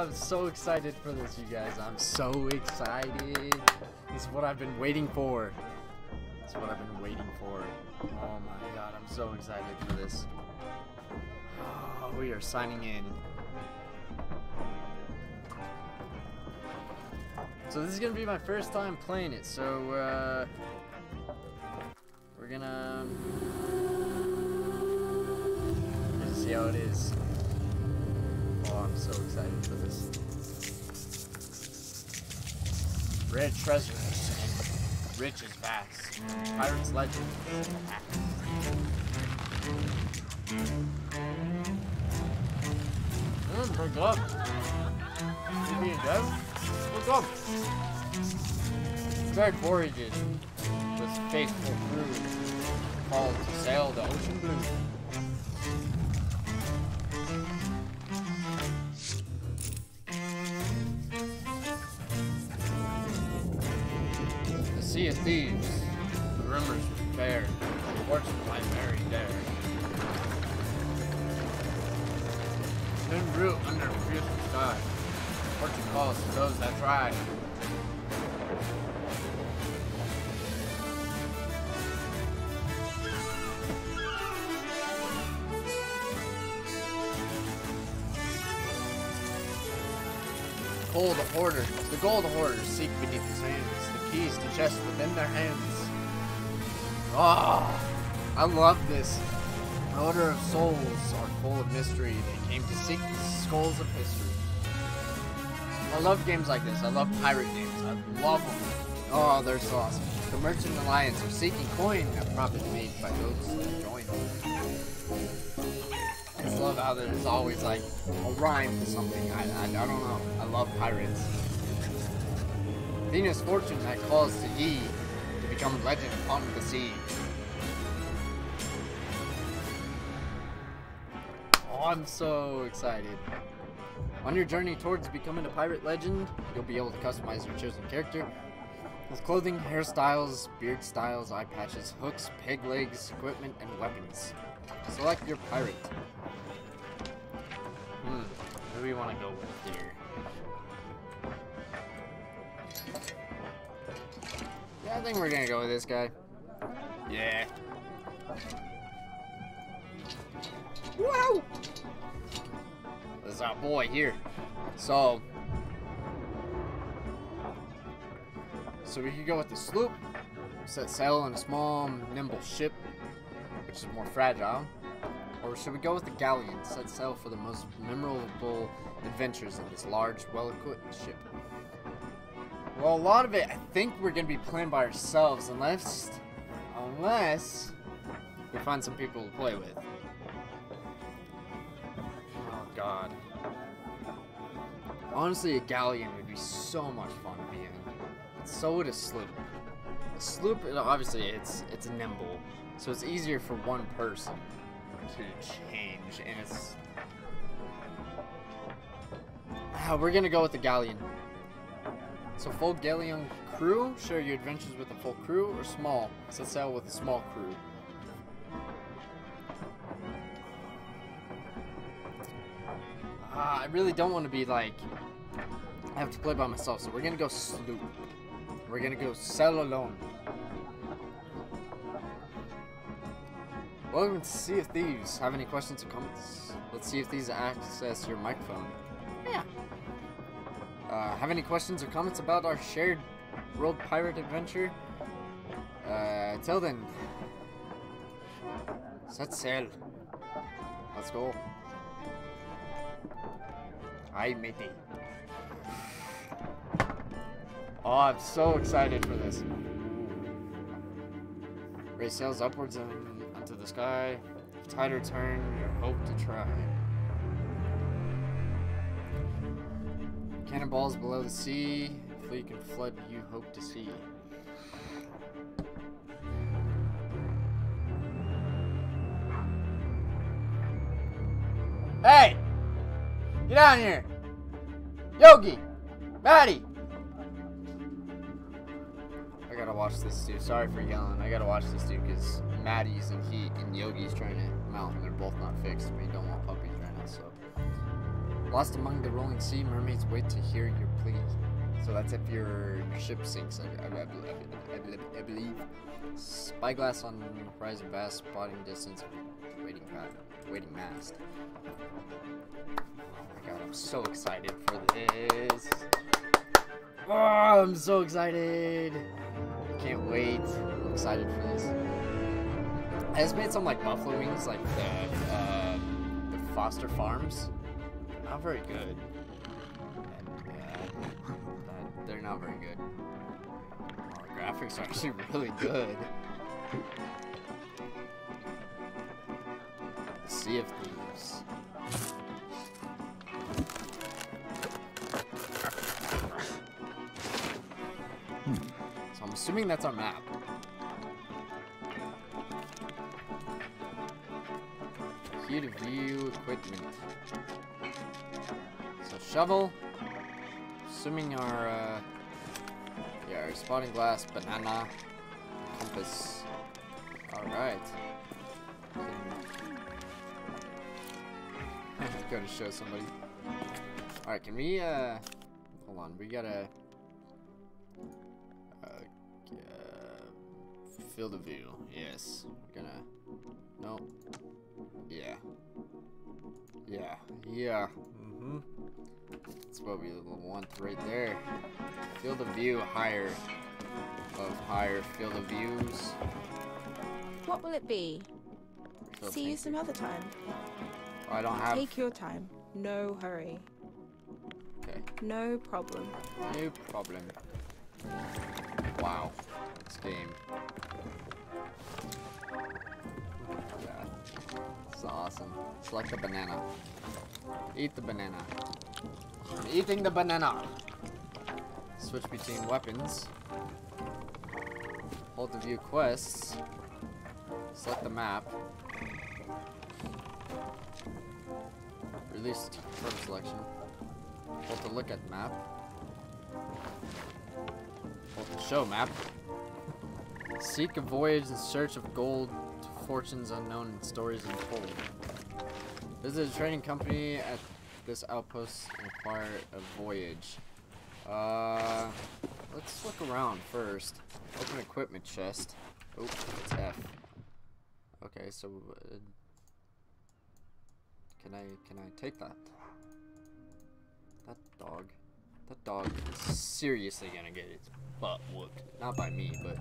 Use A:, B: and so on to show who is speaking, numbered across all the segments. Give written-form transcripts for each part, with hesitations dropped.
A: I'm so excited for this, you guys. I'm so excited. This is what I've been waiting for. This is what I've been waiting for. Oh my god, I'm so excited for this. Oh, we are signing in. So this is gonna be my first time playing it, so we're gonna see how it is. Oh, I'm so excited for this. Red treasures and riches vast. Pirates legend. What's up? You being dead? What's up? Tread voyages with faithful crew called to sail the ocean blue. The Sea of Thieves, the rumors bear, the fortune my merry dare. Spin root under fierce sky. Fortune calls to those that try. The gold hoarders seek beneath his hands, the keys to chests within their hands. Oh, I love this. The Order of Souls are full of mystery. They came to seek the skulls of history. I love games like this. I love pirate games. I love them. Oh, they're so awesome. The Merchant Alliance are seeking coin, a profit made by those that join. I just love how there's always like a rhyme to something. I don't know. I love pirates. Athena's fortune that calls to ye to become a legend upon the sea. Oh, I'm so excited. On your journey towards becoming a pirate legend, you'll be able to customize your chosen character with clothing, hairstyles, beard styles, eye patches, hooks, peg legs, equipment, and weapons. Select your pirate. Who do we want to go with here? Yeah, I think we're gonna go with this guy. Yeah. Whoa! This is our boy here. So we could go with the sloop, set sail in a small, nimble ship, which is more fragile. Or should we go with the galleon, set sail for the most memorable adventures in this large, well-equipped ship? Well, a lot of it, I think we're going to be playing by ourselves, unless we find some people to play with. Oh, God. Honestly, a galleon would be so much fun to be in. So would a sloop. A sloop, obviously, it's nimble, so it's easier for one person to change, and it's... we're gonna go with the galleon. So full galleon crew, share your adventures with a full crew, or small, set sail with a small crew. I really don't want to be like, I have to play by myself, so we're gonna go sloop. We're gonna go sail alone. Welcome to Sea of Thieves. Have any questions or comments? Let's see if these access your microphone. Yeah. Have any questions or comments about our shared world pirate adventure? Till then, set sail. Let's go. Aye, matey. Oh, I'm so excited for this. Raise sails upwards and onto the sky. Tide or turn, your hope to try. Cannonballs below the sea. Fleet can flood, you hope to see. Hey! Get down here! Yogi! Maddie! I gotta watch this dude. Sorry for yelling. I gotta watch this dude because Maddie's and Yogi's trying to mount and they're both not fixed. We don't want puppies right now, so. Lost among the rolling sea, mermaids wait to hear your plea. So that's if your ship sinks, I believe. Spyglass on horizon, vast spotting distance, waiting mast. Oh my god, I'm so excited for this. Oh, I'm so excited. Can't wait. I'm excited for this. I just made some like buffalo wings, like the Foster Farms. They're not very good. They're not very good. Oh, the graphics are actually really good. The Sea of Thieves. So I'm assuming that's our map. Here to view equipment. So shovel. Assuming our our spotting glass, banana, compass. Alright. Go to show somebody. Alright, can we hold on, we gotta field of view. Yes. We're gonna no. Yeah. Mm-hmm. That's what we want right there. Field of view higher. Of higher field of views.
B: What will it be? See you some other time.
A: Oh, I don't have.
B: Take your time. No hurry.
A: Okay.
B: No problem.
A: No problem. Wow. This game. Yeah. It's awesome. Select a banana. Eat the banana. I'm eating the banana. Switch between weapons. Hold to view quests. Select the map. Release from selection. Hold to look at map. Hold to show map. Seek a voyage in search of gold, fortunes unknown, and stories untold. Visit a trading company at this outpost and acquire a voyage. Let's look around first. Open equipment chest. Oh, it's F. Okay, so can I take that? That dog is seriously gonna get its butt whooped. Not by me, but.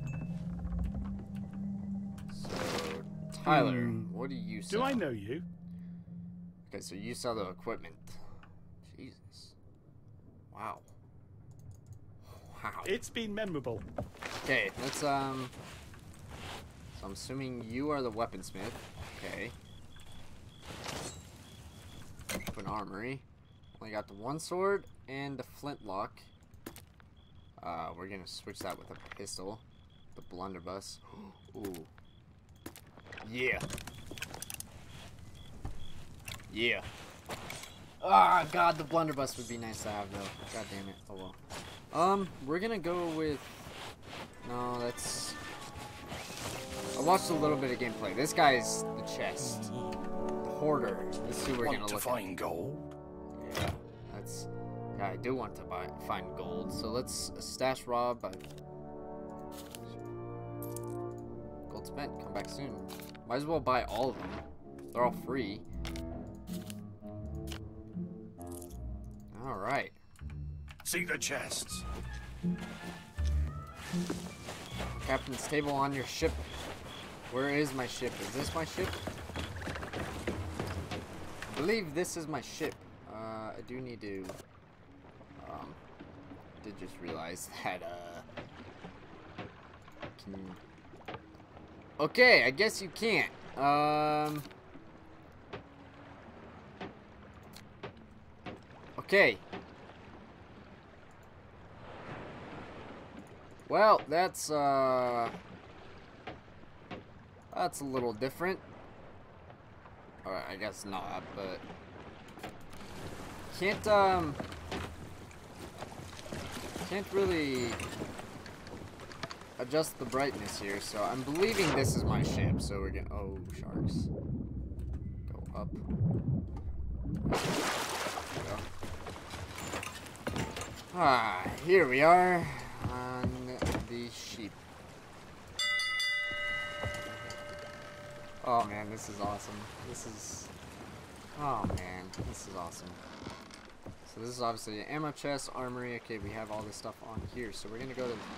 A: So Tyler, what do you sell?
C: Do I know you?
A: Okay, so you sell the equipment. Jesus. Wow. Wow.
C: It's been memorable.
A: Okay, let's so I'm assuming you are the weaponsmith. Okay. Open armory. Only got the one sword and the flintlock. We're gonna switch that with a pistol. The blunderbuss. Ooh. Yeah. Yeah. Ah, God, the blunderbuss would be nice to have, though. God damn it. Oh, well. We're gonna go with... No, that's... I watched a little bit of gameplay. This guy's the chest. The hoarder. Let's see what we're gonna look at.
C: Find gold?
A: Yeah, that's... Yeah, I do want to find gold. So let's stash rob. Gold spent. Come back soon. Might as well buy all of them. They're all free. Alright.
C: See the chests.
A: Captain's table on your ship. Where is my ship? Is this my ship? I believe this is my ship. I do need to... did just realize that, Okay, I guess you can't. Okay. Well, that's a little different. Alright, I guess not, but can't really adjust the brightness here, so I'm believing this is my ship, so we're gonna... Oh, sharks. Go up. There we go. Here we are on the sheep. Oh man, this is awesome. Oh man, this is awesome. So this is obviously an ammo chest, armory. Okay, we have all this stuff on here. So we're gonna go to...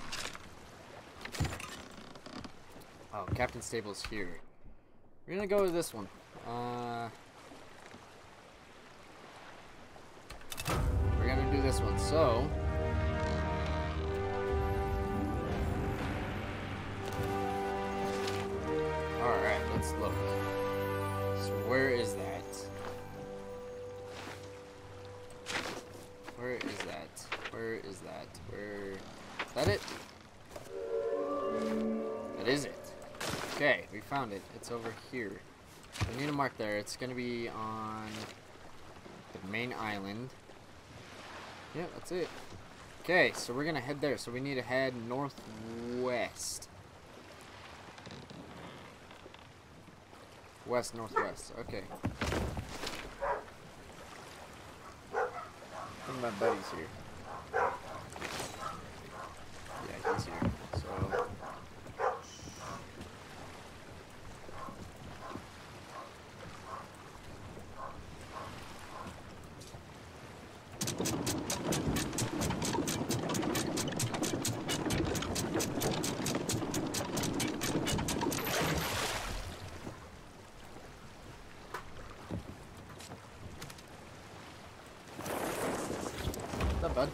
A: Oh, Captain's Stable's here. We're gonna go to this one. We're gonna do this one. So... Alright, let's look. So where is that? Where is that? Where is that? Where... Is that it? That is it. Okay, we found it. It's over here. We need to mark there. It's gonna be on the main island. Yeah, that's it. Okay, so we're gonna head there. So we need to head northwest. West, northwest. Okay. I think my buddy's here. Yeah, he's here. So... What's up, bud?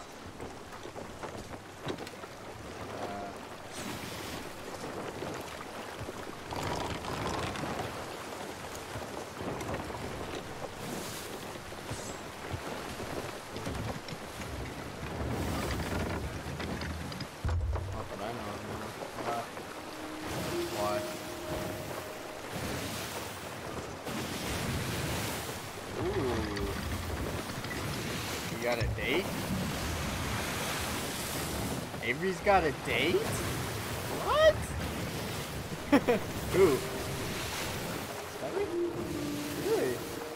A: Not that I know of. Why? Ooh. You got a date? Avery's got a date? What? Who? Skyler? Really?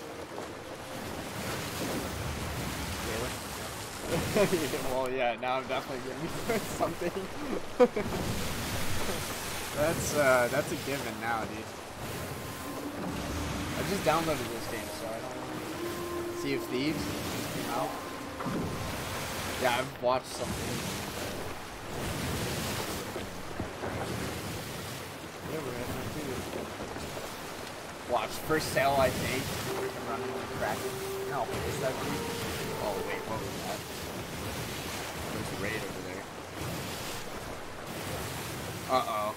A: Taylor? Well, yeah, now I'm definitely gonna be doing something. That's a given now, dude. I just downloaded this game, so I don't know. Sea of Thieves came out. Yeah, I've watched something. Yeah, we're heading on to it. Watch, first sale I think. Freaking running with the Kraken. No, is that me? Oh wait, what was that? There's a raid over there. Uh-oh.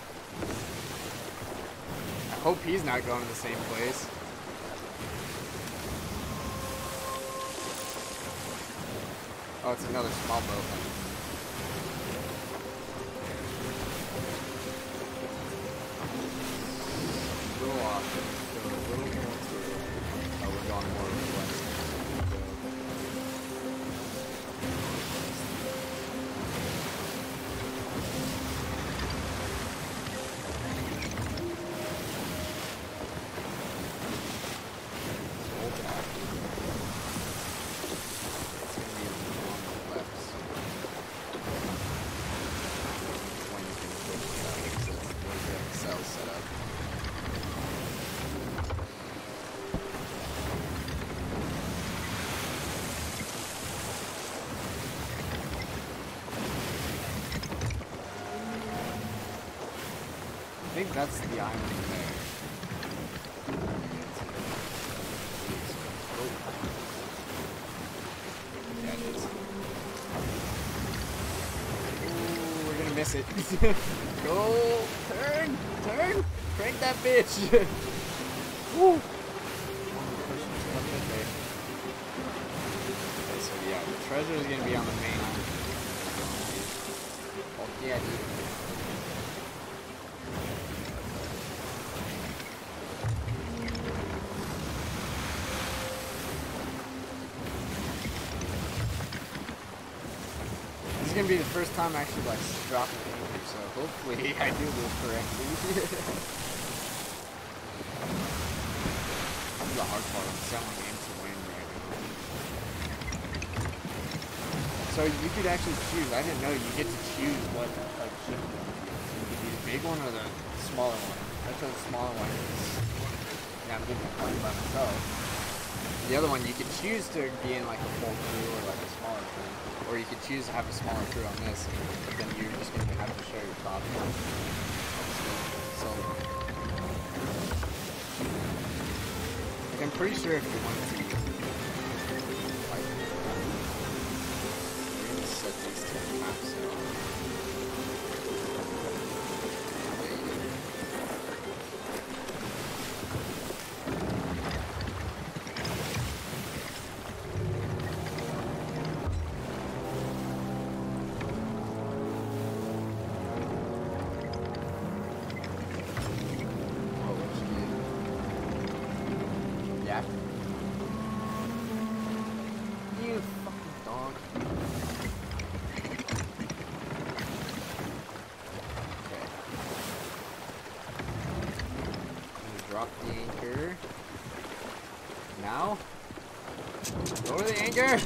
A: I hope he's not going to the same place. Oh, it's another small boat. A little off. Go a little more to... Oh, we're going more west. I think that's the island there. Oh. Yeah, it is. Ooh, we're gonna miss it. Go! Turn! Turn! Crank that bitch! Woo! Okay, so yeah, the treasure is gonna be on the main island. Oh yeah, dude. This is gonna be the first time I actually like dropping anchor, so hopefully I do this correctly. This is the hard part. I'm selling into wind right now. So you could actually choose. I didn't know you get to choose what like ship you want to be. You could be the big one or the smaller one. That's the smaller one is. Yeah, I'm getting the plane by myself. The other one, you could choose to be in like a full crew or like a smaller crew, or you could choose to have a smaller crew on this, but then you're just gonna have to share your top. So, like, I'm pretty sure if you want to, like, we're gonna set these to the maps now. You fucking dog. Okay. I'm gonna drop the anchor. Now? Lower the anchor!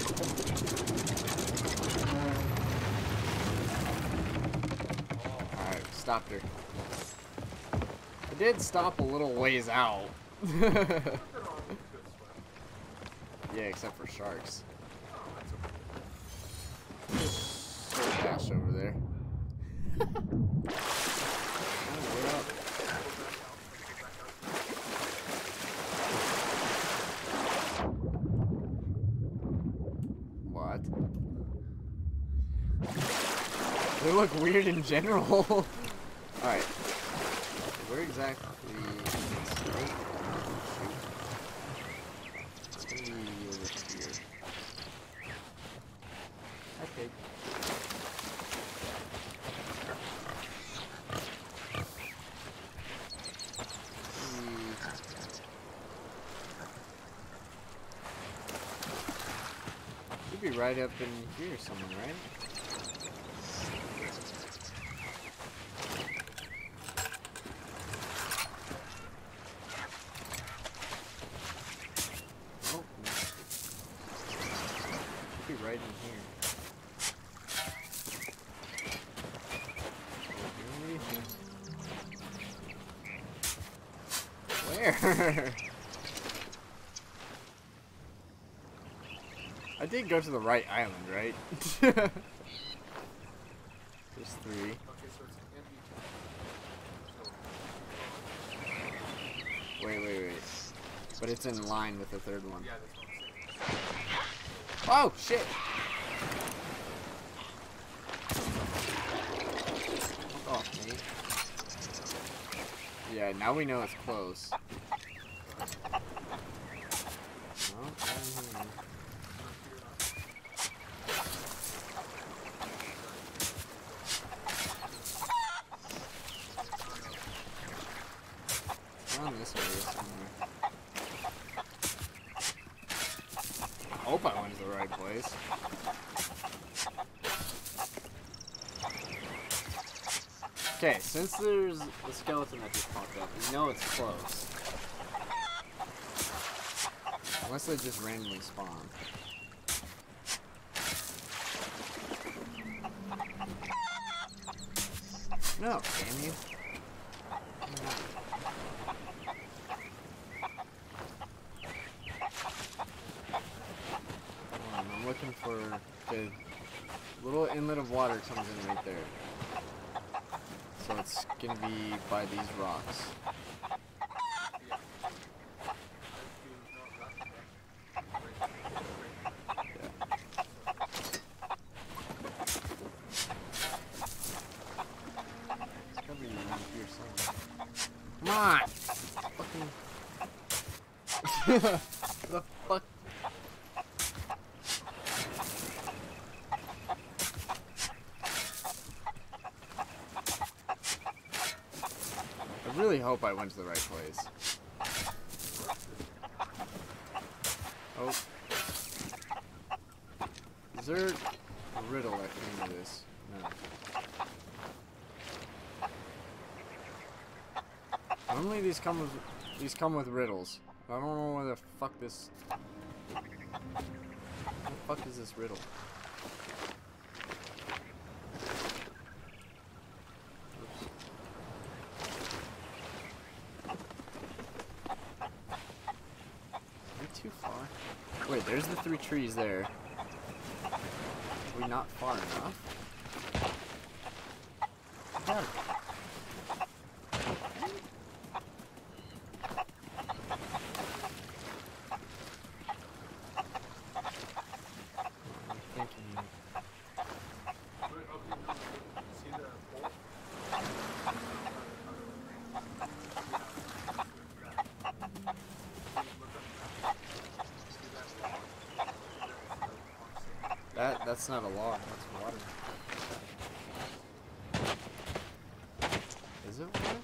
A: Alright, stopped her. I did stop a little ways out. Yeah, except for sharks. Dash over there. Oh, up. What? They look weird in general. Alright. Where exactly? Okay. Should be right up in here somewhere, right? Oh, no. Should be right in here. Where? I did go to the right island, right? There's 3. Wait. But it's in line with the 3rd one. Oh, shit! Fuck off, mate. Yeah, now we know it's close. Oh, down this way somewhere. I hope I went to the right place. Okay, since there's a skeleton that just popped up, we know it's close. Unless they just randomly spawn. No, damn you. I'm looking for the little inlet of water comes in right there. So it's gonna be by these rocks. It's gotta be around here somewhere. Come on! Fucking... the fuck? I really hope I went to the right place. Oh. Is there a riddle at the end of this? No. Normally these come with riddles. I don't know where the fuck this... What the fuck is this riddle? Too far. Wait, there's the 3 trees there. Are we not far enough? Yeah. I'm thinking. That's not a log, that's water. Is it water?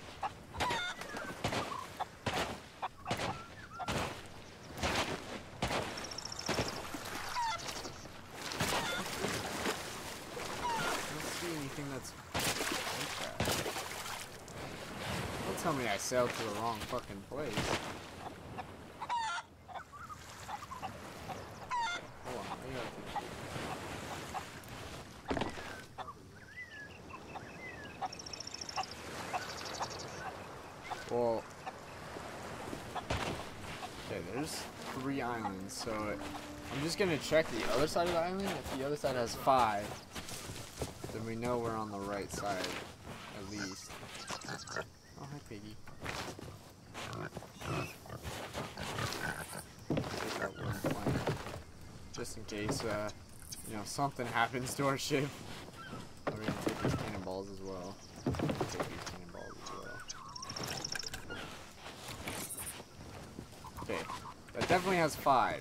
A: I don't see anything that's like that. Don't tell me I sailed to the wrong fucking place. Hold on, I gotta think. Well, okay, there's 3 islands, so I'm just gonna check the other side of the island. If the other side has 5, then we know we're on the right side, at least. Oh, hi, piggy. Take that wooden plank, just in case, you know, something happens to our ship. We're gonna take these cannonballs as well. Okay, that definitely has 5.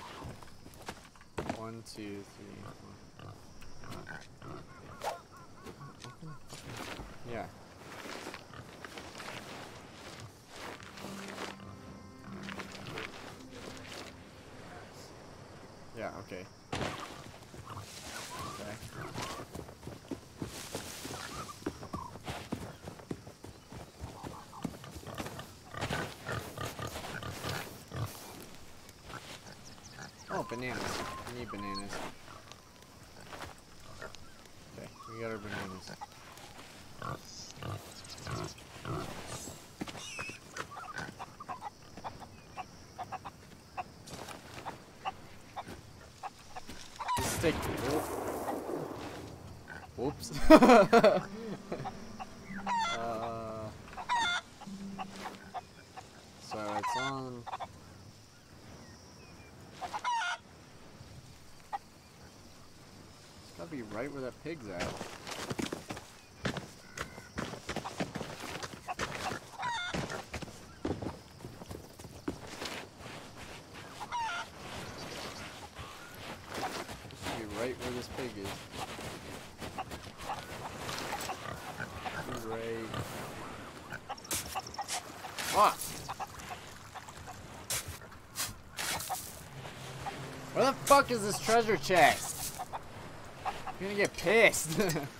A: 1, 2, 3. Yeah. Yeah, okay. Okay. Oh, bananas. We need bananas. Okay, we got our bananas. This stick. Whoops. So it's on. Gotta be right where that pig's at. Should be right where this pig is. Be right. Ah! Where the fuck is this treasure chest? I'm gonna get pissed.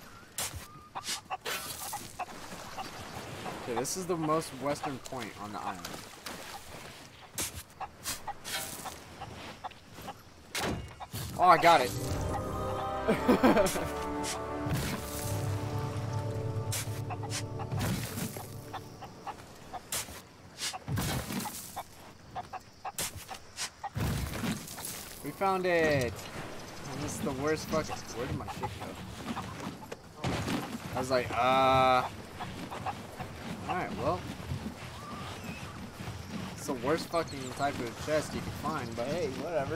A: Okay, this is the most western point on the island. Oh, I got it. We found it. And this is the worst fucking. Where did my ship go? I was like, alright, well. It's the worst fucking type of chest you can find, but hey, whatever.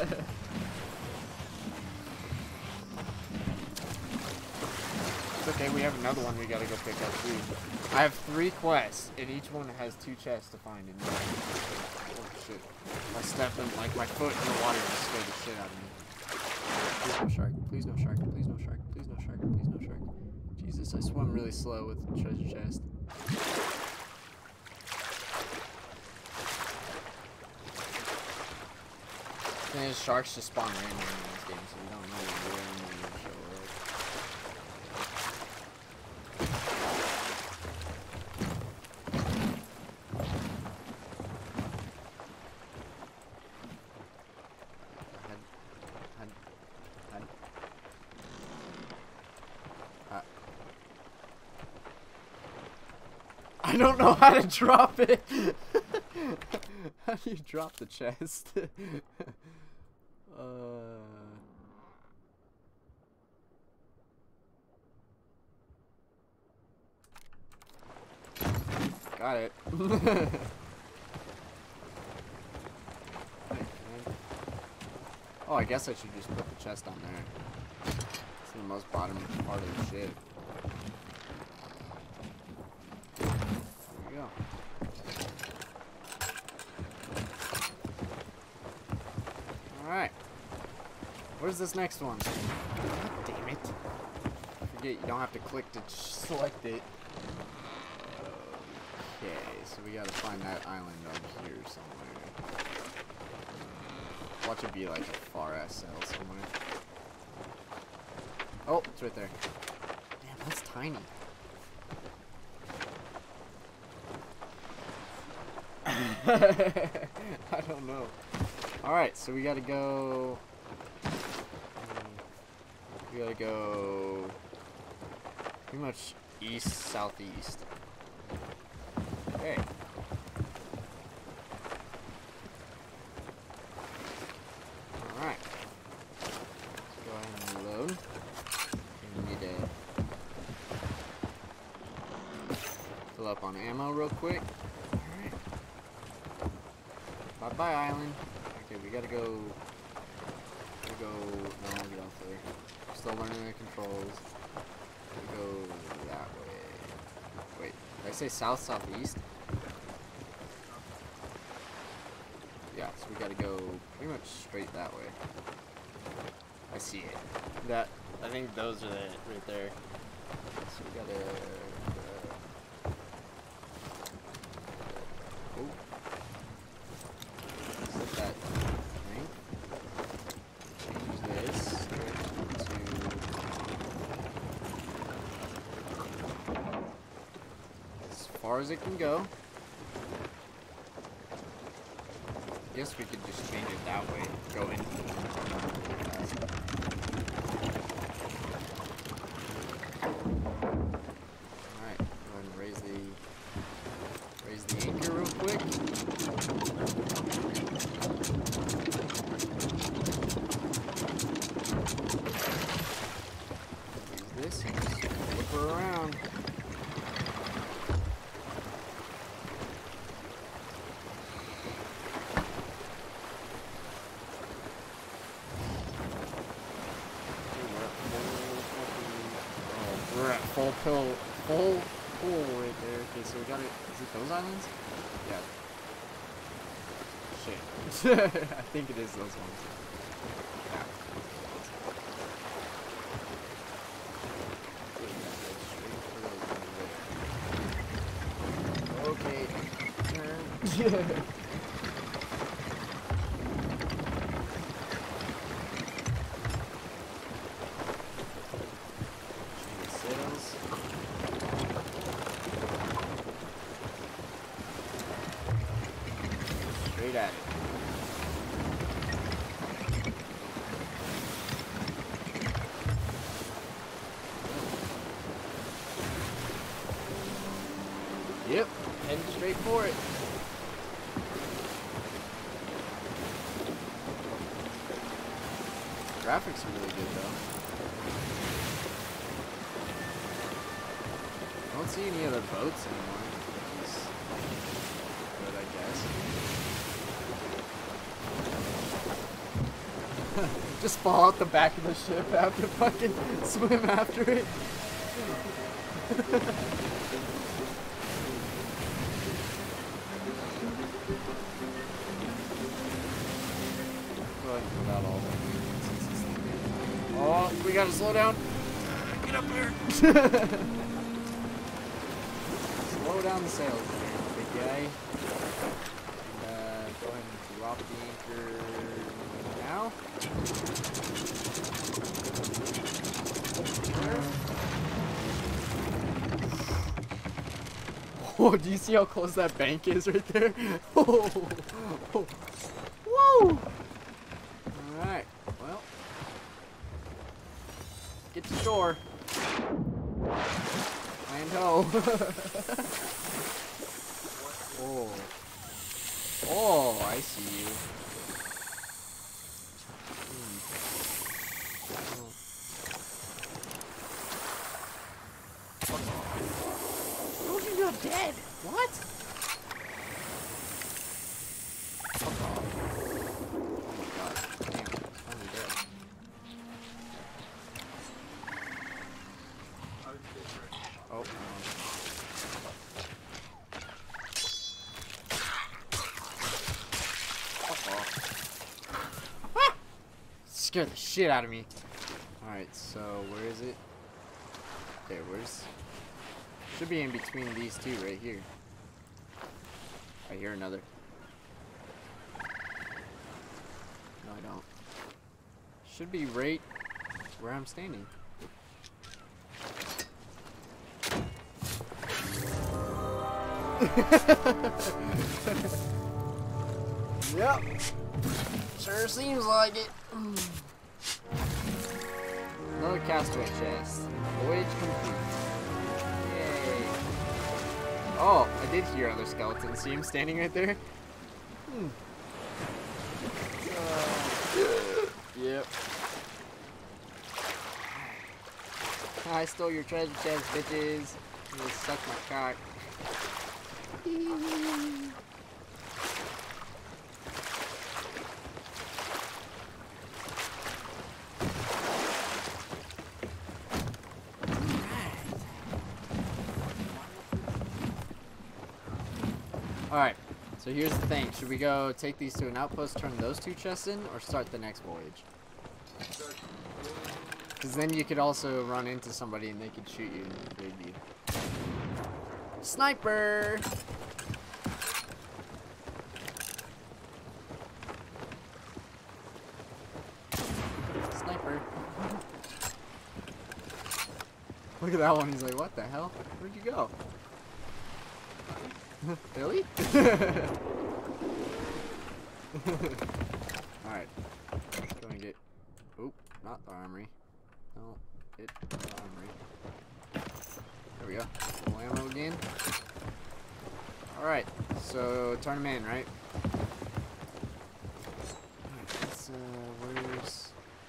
A: It's okay, we have another one we gotta go pick up too. I have 3 quests, and each one has 2 chests to find in there. Oh shit. I stepped in, like, my foot in the water just scared the shit out of me. Please no shark, please no shark, please no shark, please no shark, please no shark. Jesus, I swim really slow with the treasure chest. And sharks just spawn randomly in this game, so we don't know where they're going to show up. I don't know how to drop it. How do you drop the chest? Got it. Oh, I guess I should just put the chest on there. It's the most bottom part of the ship. There we go. Alright. Where's this next one? God damn it. Forget, you don't have to click to select it. Okay, so we gotta find that island over here somewhere. Watch it be like a far ass cell somewhere. Oh, it's right there. Damn, that's tiny. I don't know. Alright, so we gotta go... We gotta go... pretty much east, southeast. Okay. Alright. Let's go ahead and load. We need to fill up on ammo real quick. Alright. Bye-bye, island. Okay, we gotta go... No, get off there. Still learning the controls. We go that way. Wait, did I say south, southeast? Yeah, so we gotta go pretty much straight that way. I see it. I think those are it right there. So we gotta... set that strength. Change this to... as far as it can go. I guess we could just change it that way. Go in. Alright, go ahead and raise the anchor real quick. Use this and just flip her around. We're at full pool right there. Okay, so we got it. Is it those islands? Yeah. Shit. I think it is those ones. Yeah. Okay. Turn. Straight at it. Yep, heading straight for it. Graphics are really good though. I don't see any other boats anymore. Which is good, I guess. Just fall out the back of the ship after fucking swim after it. Go ahead and put out all the... Oh, we gotta slow down. Get up here. Slow down the sails there, big guy. And, go ahead and drop the anchor now. Oh, do you see how close that bank is right there? Oh, oh. Whoa! Alright, well. Get to shore. Land ho. Oh. Oh, I see you. Oh.
B: Told you you're dead.
A: What? Fuck off. Oh my god. Damn, it's finally dead. Oh, fuck off. Ah! Scared the shit out of me. Alright, so where is it? There, where's... Should be in between these two right here. I hear another. No, I don't. Should be right where I'm standing. Yep. Sure seems like it. Another castaway chest. Voyage complete. Yay. Oh, I did hear other skeletons. See him standing right there? Yep. I stole your treasure chest, bitches. You suck my cock. Alright, so here's the thing. Should we go take these to an outpost, turn those two chests in, or start the next voyage? Because then you could also run into somebody and they could shoot you and evade you. Sniper! Sniper. Look at that one. He's like, what the hell? Where'd you go? Billy? Alright. Go and get... Oop, not the armory. No, get the armory. There we go. Full ammo again. Alright, so turn him in, right? Alright, let's, where's...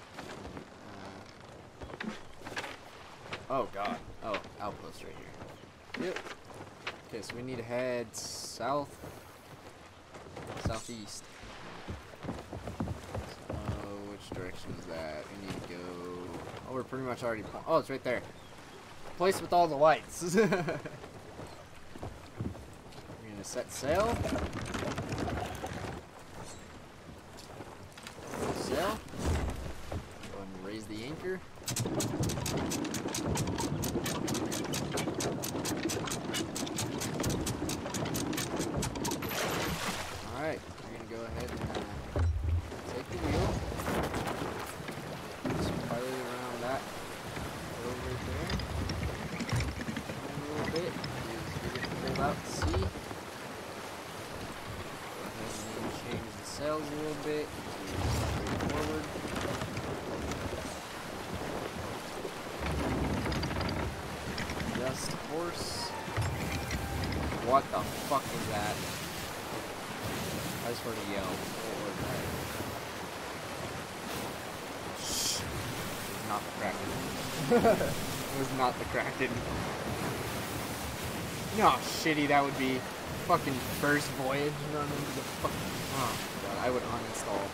A: oh, God. Oh, outpost right here. Yep. Okay, so we need to head south, southeast. So, which direction is that? We need to go. Oh, we're pretty much already. Oh, it's right there. Place with all the lights. We're gonna set sail. Sail. Go ahead and raise the anchor. Alright, we're going to go ahead and take the wheel. Just pilot it around that road right there. A little bit. Just get it pulled out to sea. Go ahead and then change the sails a little bit. Straight forward. Just horse. What the fuck was that? I just heard a yell. What was that? Shh. It was not the Kraken. It was not the Kraken. You know how shitty that would be? Fucking first voyage run into the fucking... Oh god, I would uninstall.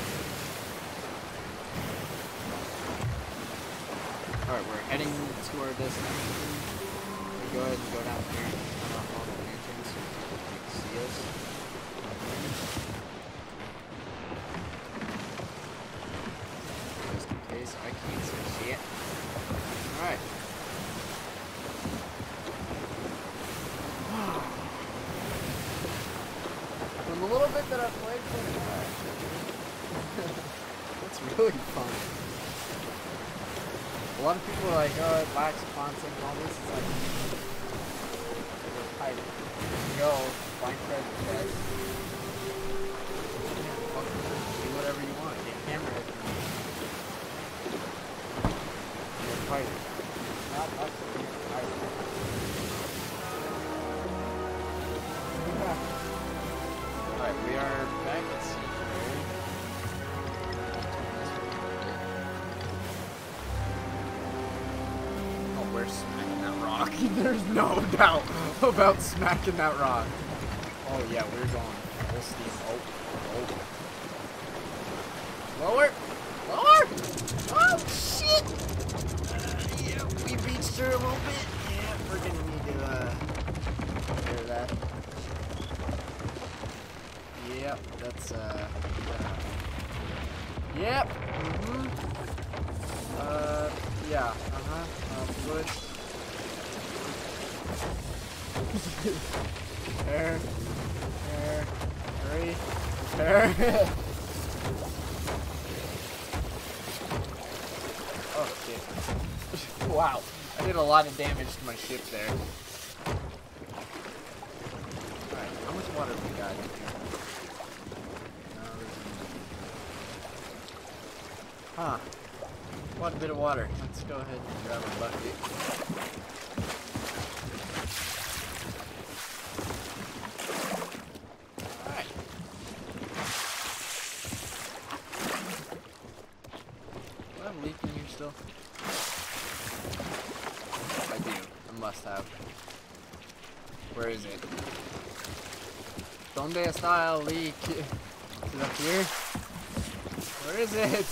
A: Alright, we're heading to our destination. We go ahead and go down here and turn off all the lanterns so you can see us. Just in case I can't see shit. Alright. From the little bit that I've played so far, it's really fun. A lot of people are like, oh, it lacks content and all this. It's like, I go find treasure chests. Do whatever you want. Get camera if you want. You're a fighter. Not us. You're a fighter. we're smacking that rock. There's no doubt about smacking that rock. Oh yeah, we're going full steam. Oh. Lower! Lower! Oh shit! Yeah, we reached her a little bit. Yeah, we're gonna need to clear that. Yep, that's yep. Yeah. Good. There. Hurry. There. Oh shit. Wow. I did a lot of damage to my ship there. Alright, how much water we got in here? Huh. Quite a bit of water. Let's go ahead and grab a bucket. Alright. Do I have a leak in here still? I do. I must have. Where is it? Donde está el leak? Is it up here? Where is it?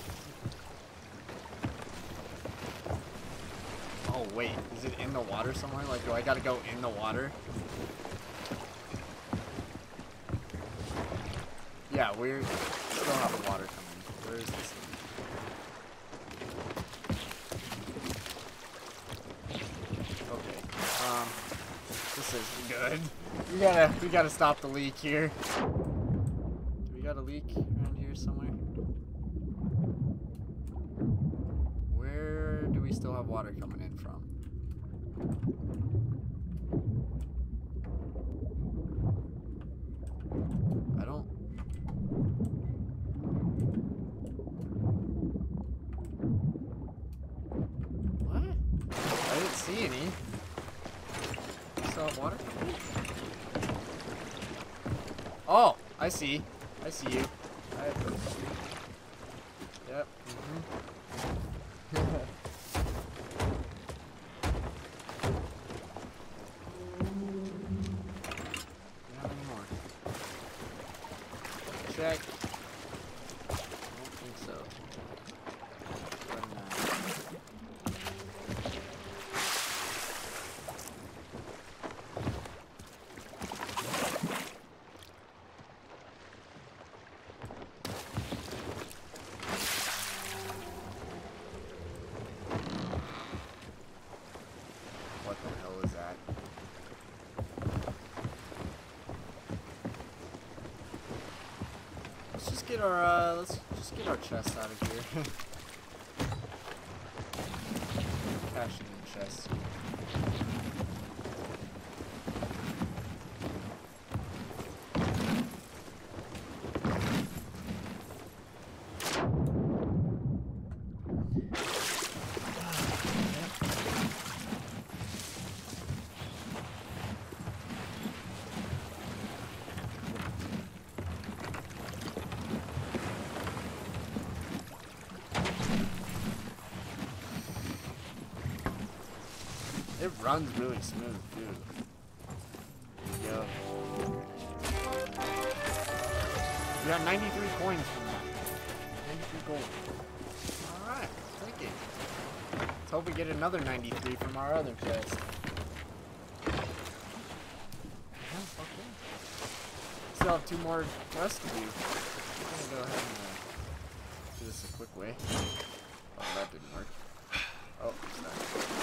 A: Oh wait, is it in the water somewhere? Like, do I gotta go in the water? Yeah, we're still having water coming. Where is this thing? Okay. This isn't good. We gotta stop the leak here. Do we got a leak around here somewhere? Where do we still have water coming in from? I don't... What? I didn't see any. Still have water coming in? Oh! I see. I see you. Yep. Check. I don't think so. What the hell is that? Let's just get our chest out of here. Cash in the chest. It runs really smooth, too. There you go. We got 93 coins from that. 93 gold. Alright, take it. Let's hope we get another 93 from our other chest. Yeah, okay. Still have 2 more quests to do. I'm gonna go ahead and do this a quick way. Oh, that didn't work. Oh, sorry.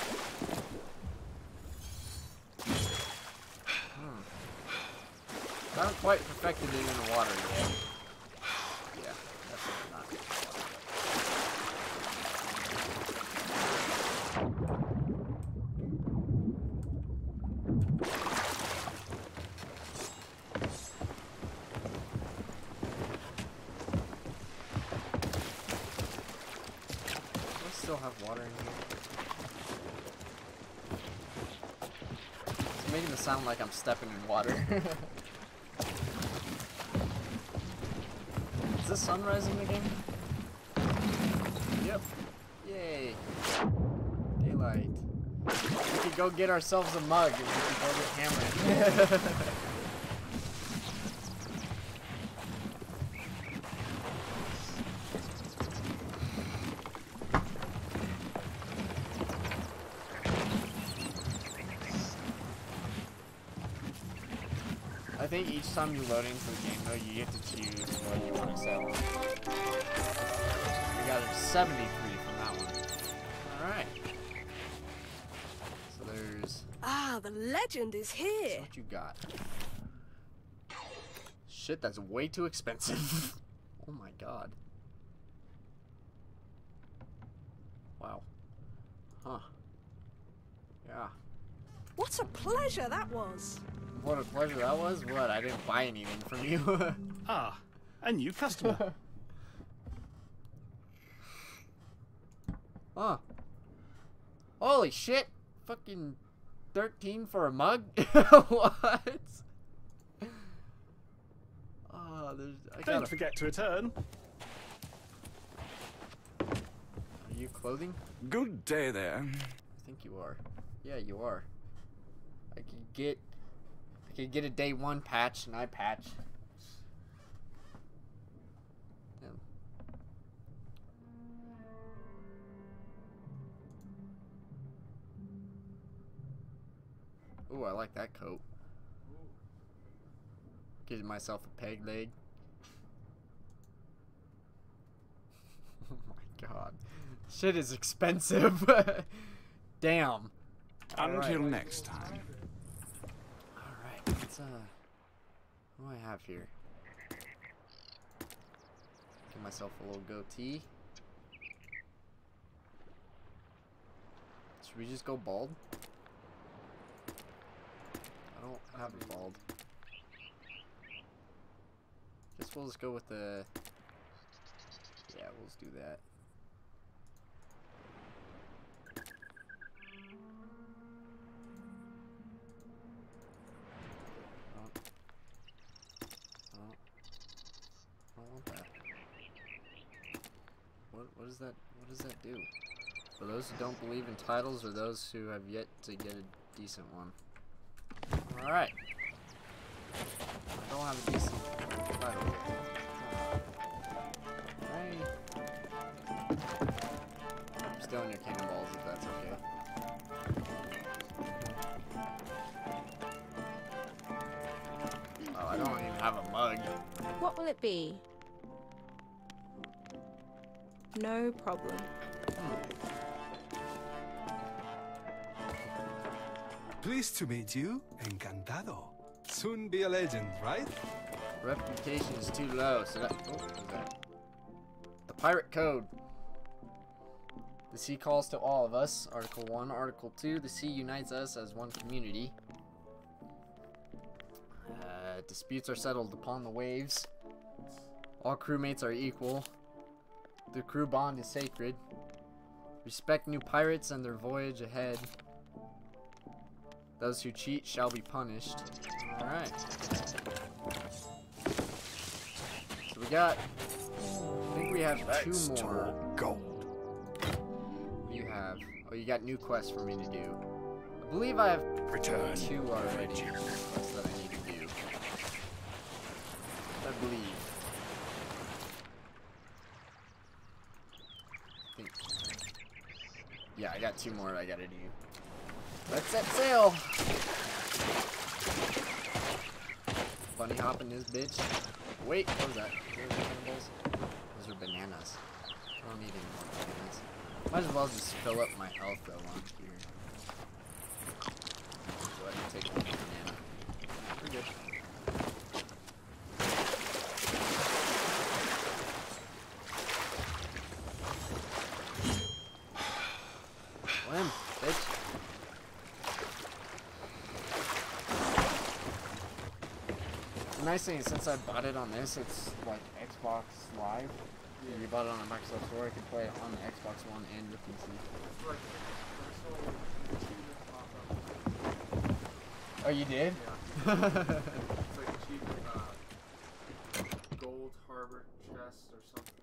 A: I haven't quite perfected it in the water yet. Yeah, definitely not. Do I still have water in here? It's making it sound like I'm stepping in water. Is this sunrise in the game? Yep. Yay. Daylight. should go get ourselves a mug and we can go get hammered. I think each time you load into the game, though, you get to choose what you want to sell. We got a 73 from that one. Alright. So there's...
D: Ah, the legend is here.
A: What you got? Shit, that's way too expensive. Oh my god. Wow. Huh. Yeah.
D: What a pleasure that was.
A: What a pleasure that was. What? I didn't buy anything from you.
C: Ah, a new customer.
A: Huh. Holy shit. Fucking 13 for a mug? What? Oh,
C: Don't forget to return.
A: Are you clothing?
E: Good day there.
A: I think you are. Yeah, you are. I could get a day 1 patch, an eye patch. Damn. Ooh, I like that coat. Getting myself a peg leg. Oh my god. Shit is expensive. Damn.
E: Until next time.
A: Alright, let's what do I have here? Give myself a little goatee. Should we just go bald? I don't have a bald. Guess we'll just go with the... Yeah, we'll just do that. I don't want that. What does that do? For those who don't believe in titles or those who have yet to get a decent one. Alright. I don't have a decent title. Hey. I'm stealing your cannonballs if that's okay. Oh, I don't even have a mug.
B: What will it be? No problem.
F: Pleased to meet you. Encantado. Soon be a legend, right?
A: Reputation is too low, so that... Oh, what is that? The Pirate Code. The sea calls to all of us. Article 1. Article 2. The sea unites us as one community. Disputes are settled upon the waves. All crewmates are equal. The crew bond is sacred. Respect new pirates and their voyage ahead. Those who cheat shall be punished. Alright. So we got... I think we have
C: Let's
A: 2 more.
C: talk gold.
A: You have... Oh, you got new quests for me to do. I believe I have
C: Return.
A: 2 already. Quests that I need to do. I believe. Yeah, I got 2 more I gotta do. Let's set sail! Bunny hopping this bitch. Wait, what was that? Those are cannibals? Those are bananas. I don't need any more bananas. Might as well just fill up my health though on here. Go ahead and take one banana. We're good. Swim, bitch. The nice thing is since I bought it on this, it's like Xbox Live. If you bought it on the Microsoft Store, I could play it on the Xbox One and the PC. Oh, you did?
G: Yeah. It's like a cheap gold harbor chest or something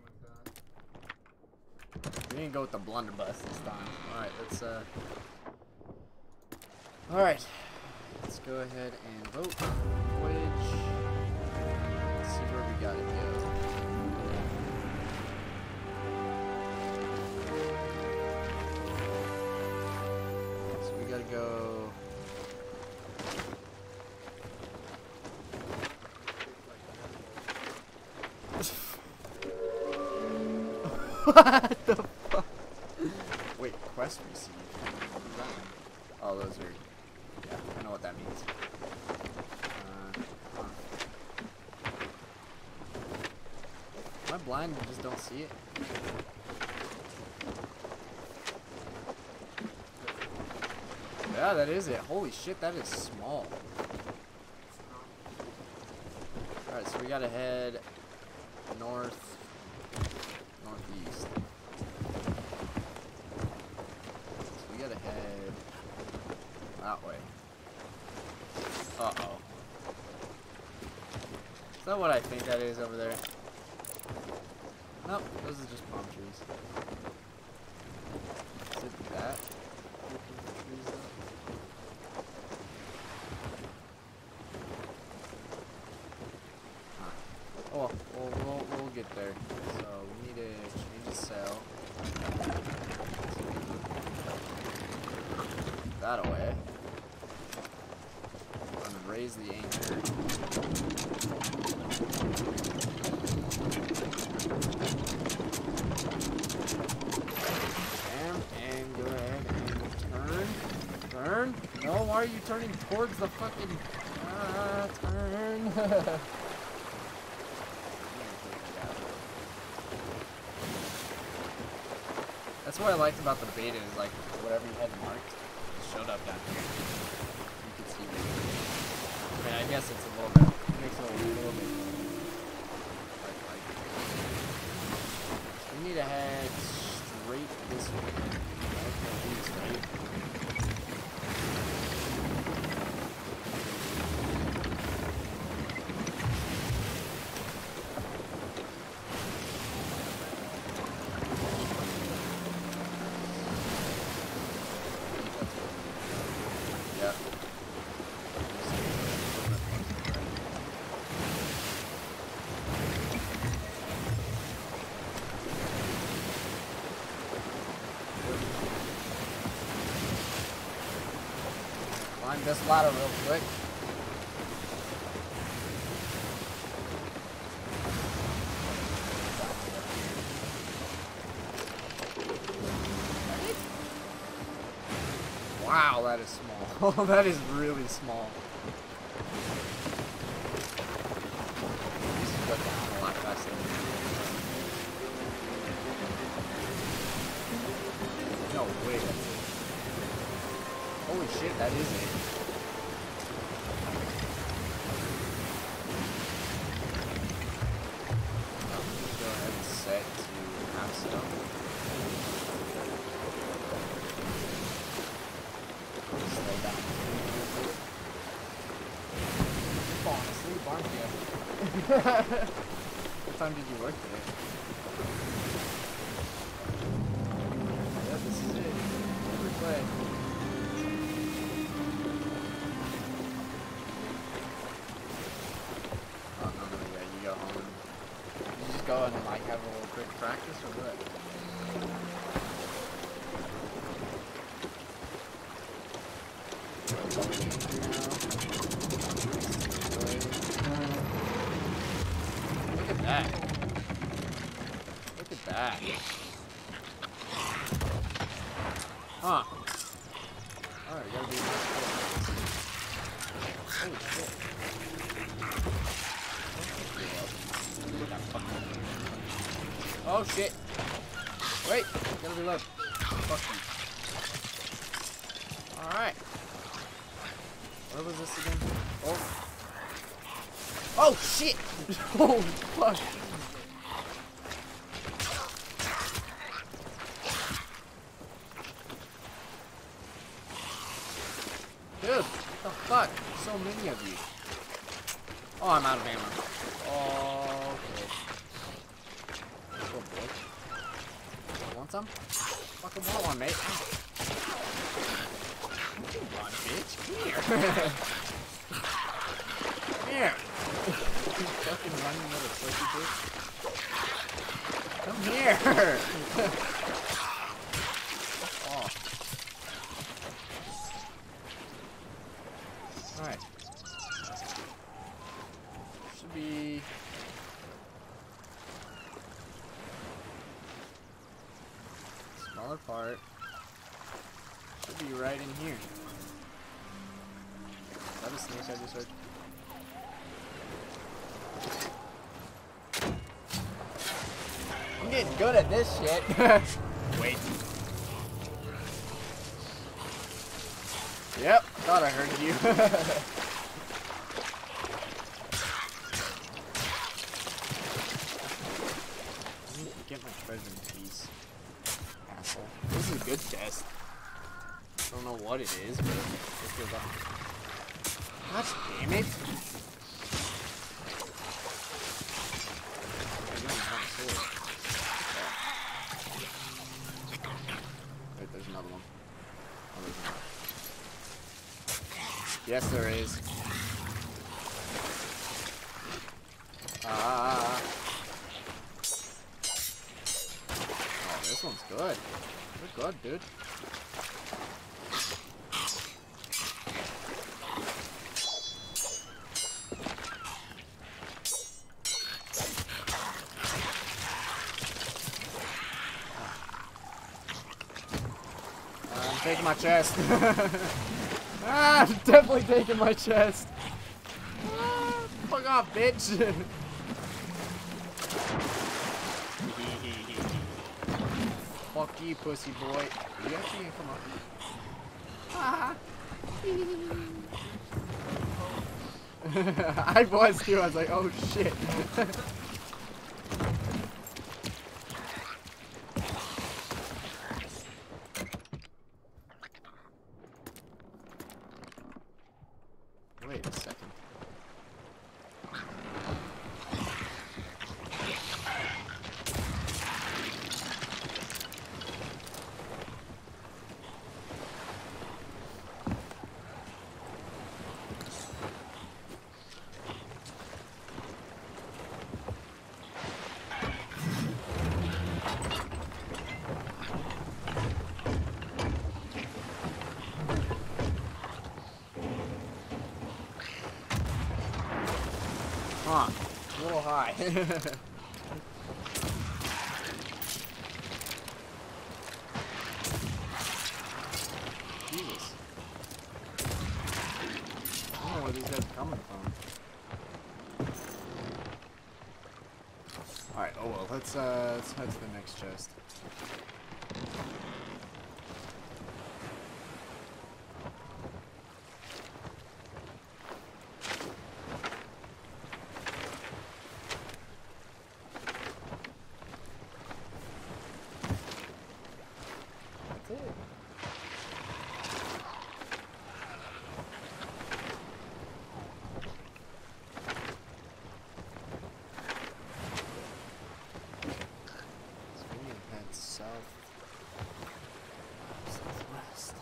G: like that.
A: We didn't go with the blunderbuss this time. Alright, let's Alright. Let's go ahead and vote. Voyage. Let's see where we gotta go. So we gotta go. What the fuck? Wait, quest received. Oh, those are. Yeah, I know what that means. Huh. Am I blind and just don't see it? Yeah, that is it. Holy shit, that is small. Alright, so we gotta head north, northeast. So we gotta head that way. Uh-oh. Is that what I think that is over there? Nope, those are just palm trees. Is it that? Looking for trees though? Huh. Oh, well, we'll get there. So we need to change the sail. That away. And raise the anchor. And go ahead and turn. No, why are you turning towards the fucking turn? That's what I liked about the beta is like whatever you had marked showed up down here. You could see it. I mean, I guess it's a little bit, it makes it a little bit like we need to head straight this way. Right? Yep. Climb this ladder real quick. Wow, that is small. That is really small. These go down a lot faster. No way, that's it. Holy shit, that is it. I'm gonna go ahead and set to half stone. Slow down. You're falling asleep, aren't you? What time did you work today? Yeah, this is it. Every play. Oh, no, yeah, you go home. You just go and like have a little quick practice or what? Look at that. Look at that. Huh. Alright, gotta be holy shit. Oh shit. Wait, gotta reload. Fuck you. Alright. Where was this again? Oh. Oh shit! Holy fuck. Dude, what the fuck? So many of you. Oh, I'm out of ammo. Oh, okay. Oh, boy. Want some? Fucking want one, mate. Come on, bitch. Here. Here. You fucking running little pussy bitch. Come here. Oh. Alright. Should be... smaller part. Should be right in here. Is that a snake I just heard? I'm getting good at this shit. Wait. Yep, thought I heard you. I need to get my treasure in peace. Asshole. This is a good chest. I don't know what it is, but it feels like... God damn it! I don't have a sword. Wait, there's another one. Oh, there's not. Yes, there is. Ah. Oh, this one's good. You're good, dude. I'm taking my chest. I'm definitely taking my chest. Fuck off, bitch. Fuck you, pussy boy. Are you actually gonna come up? I was too. I was like, oh shit. Wait a second. Huh. A little high. Jesus. I don't know where these guys are coming from. Alright, oh well, let's head to the next chest. That's it. So we need to head south. Southwest.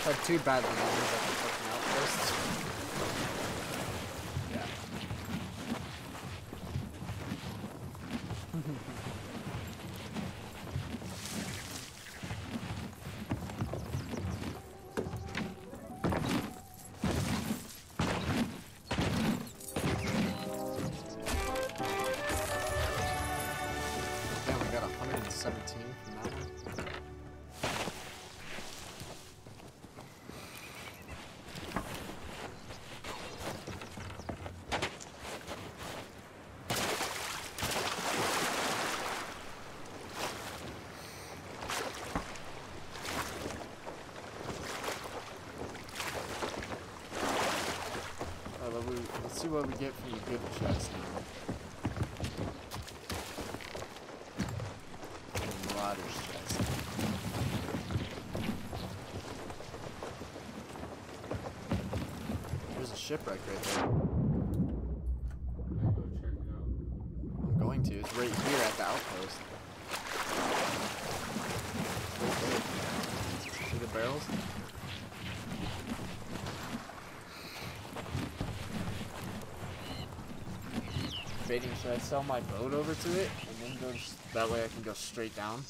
A: Had two bad ones at the fucking outposts. Yeah. Damn, we got 117 from that one. Let's see what we get from the good chest now. The Marauder's chest. There's a shipwreck right there.
G: Go check it out.
A: I'm going to. It's right here at the outpost. Right there. See the barrels? Should I sell my boat over to it and then go that way I can go straight down?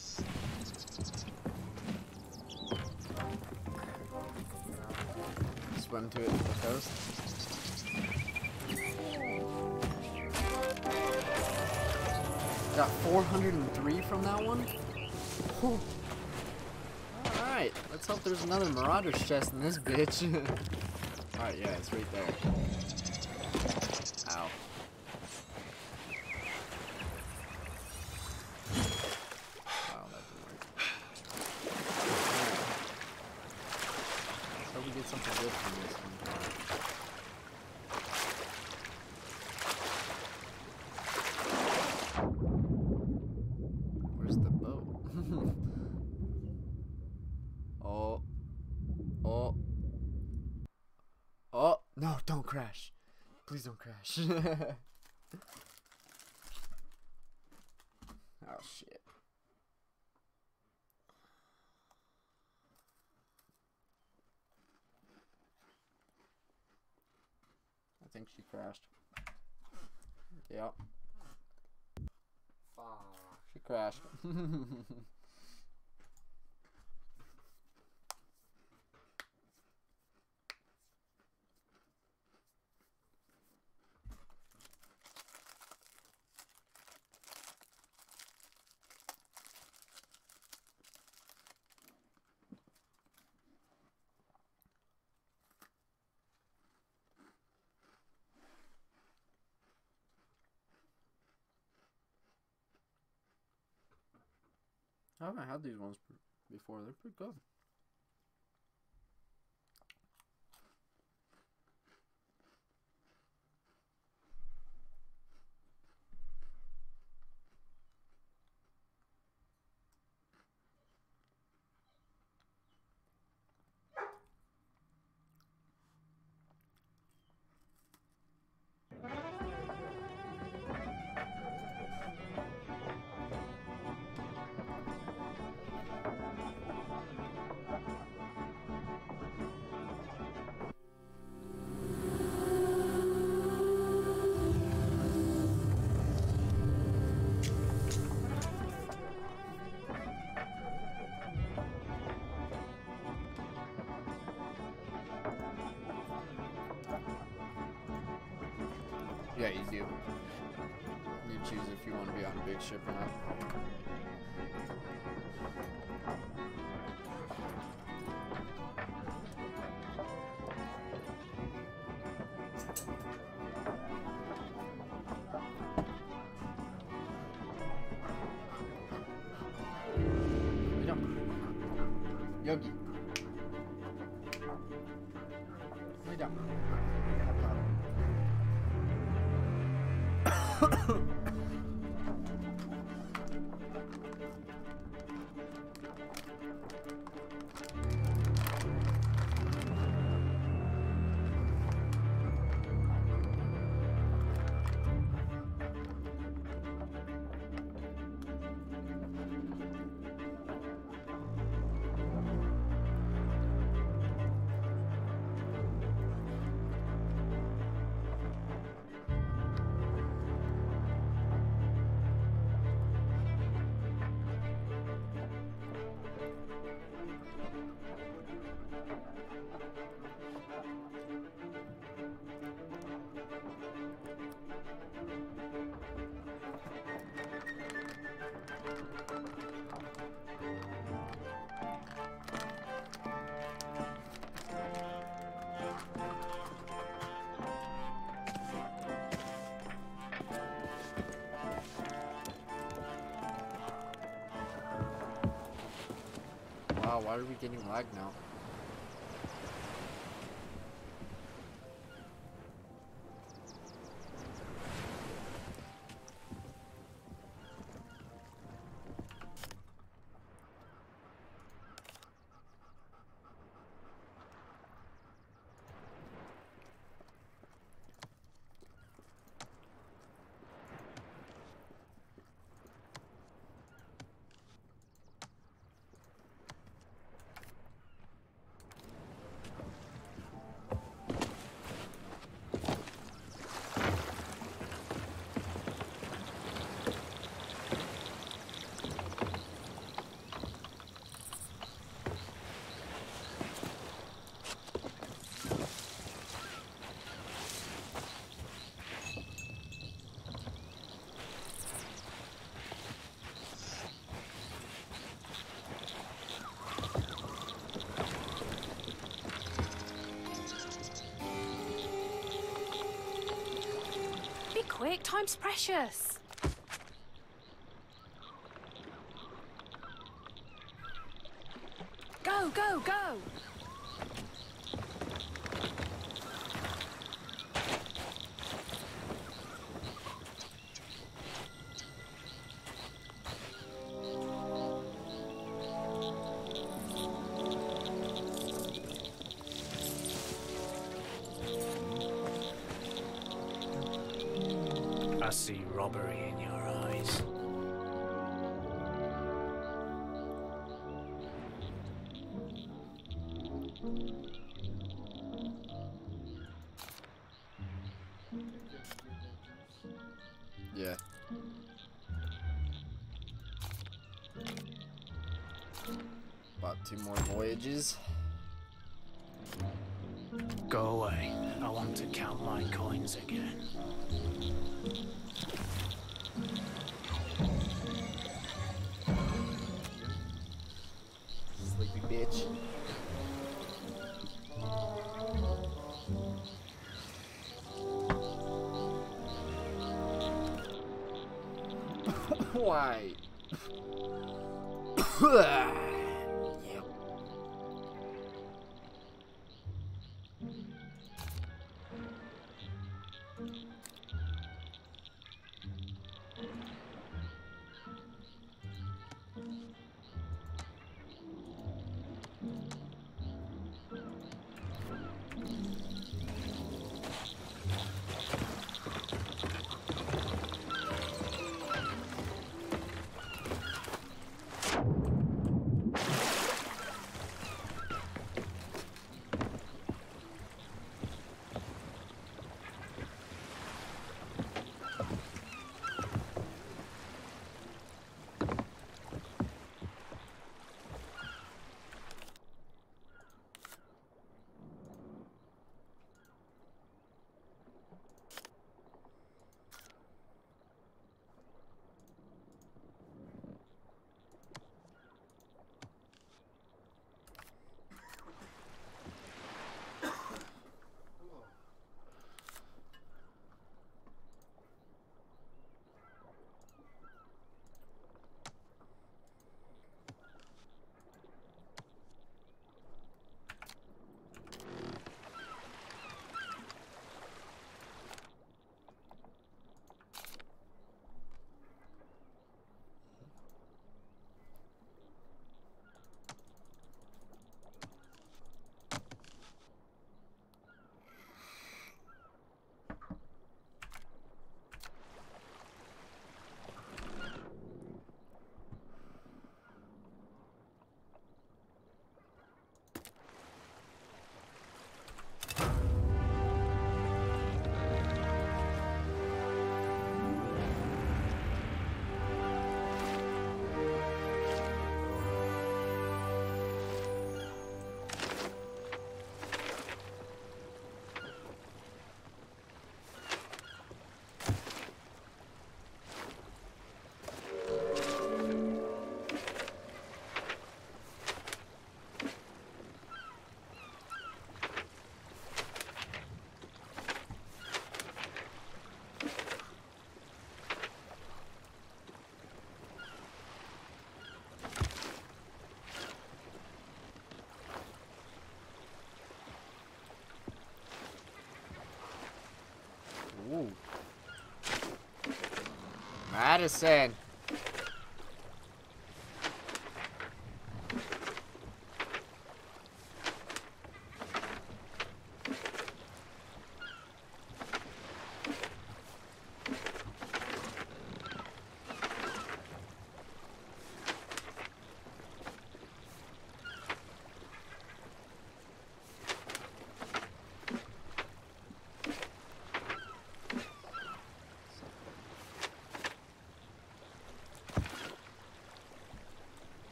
A: Swim to it to the coast. Got 403 from that one. Alright, let's hope there's another Marauder's chest in this bitch. Alright, yeah, it's right there. Ow. Something good from this one. Where's the boat? Oh. Oh. Oh. No, don't crash. Please don't crash. Oh, shit. I think she crashed. Yep. She crashed. I haven't had these ones before. They're pretty good. Yeah, you do. You choose if you want to be on a big ship or not. Yogi. Lay down. Wow, why are we getting lag now?
H: Be quick, time's precious. Go, go, go!
I: I see robbery in your eyes.
A: Yeah. About 2 more voyages.
I: Go away. I want to count my coins again.
A: Sleepy bitch. Why? Yep. medicine.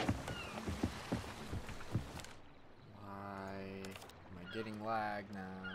A: Getting lag now.